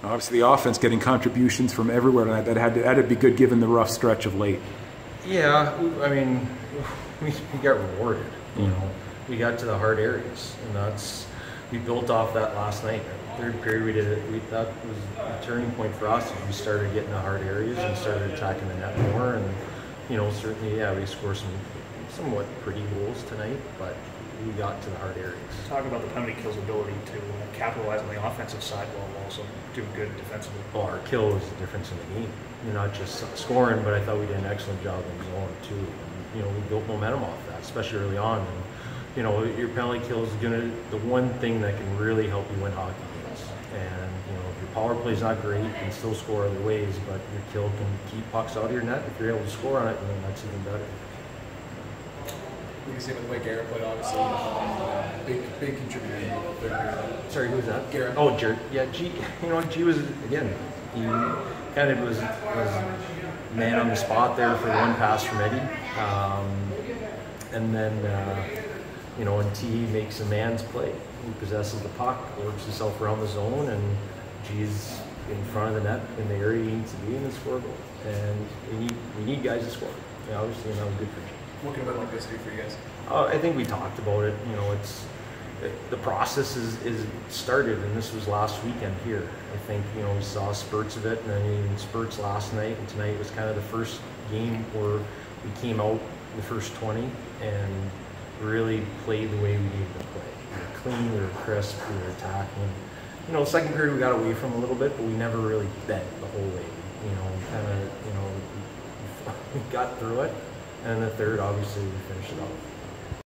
Obviously, the offense getting contributions from everywhere tonight. That'd be good given the rough stretch of late. Yeah, I mean, we got rewarded. You know, we got to the hard areas, and we built off that last night. Third period, we did it. That was a turning point for us. We started getting the hard areas and started attacking the net more. And you know, certainly, yeah, we scored some somewhat pretty goals tonight, but we got to the hard areas. Talk about the penalty kill's ability to capitalize on the offensive side while also doing good defensively. Well, our kill was the difference in the game. You're not just scoring, but I thought we did an excellent job in zone too. And, you know, we built momentum off that, especially early on. And you know, your penalty kill is the one thing that can really help you win hockey games. And you know, if your power play is not great, you can still score other ways, but your kill can keep pucks out of your net. If you're able to score on it, then that's even better. We can see with the way Garrett played, obviously, big contributor in the third period. Sorry, who was that? Garrett. Oh, Jared. Yeah, G. You know, G was again. He kind of was man on the spot there for one pass from Eddie, and then you know, and T makes a man's play. He possesses the puck, works himself around the zone, and G's in front of the net in the area he needs to be in and score a goal. And we need guys to score. Yeah, obviously, and that was good for G. What can a bit like this do for you guys? I think we talked about it. You know, the process is started, and this was last weekend here. I think, you know, we saw spurts of it, and then even spurts last night, and tonight was kind of the first game where we came out the first 20 and really played the way we needed to play. We were clean, we were crisp, we were attacking. You know, second period we got away from a little bit, but we never really bent the whole way. You know, kind of, you know, we got through it. And the third, obviously, we finished it off.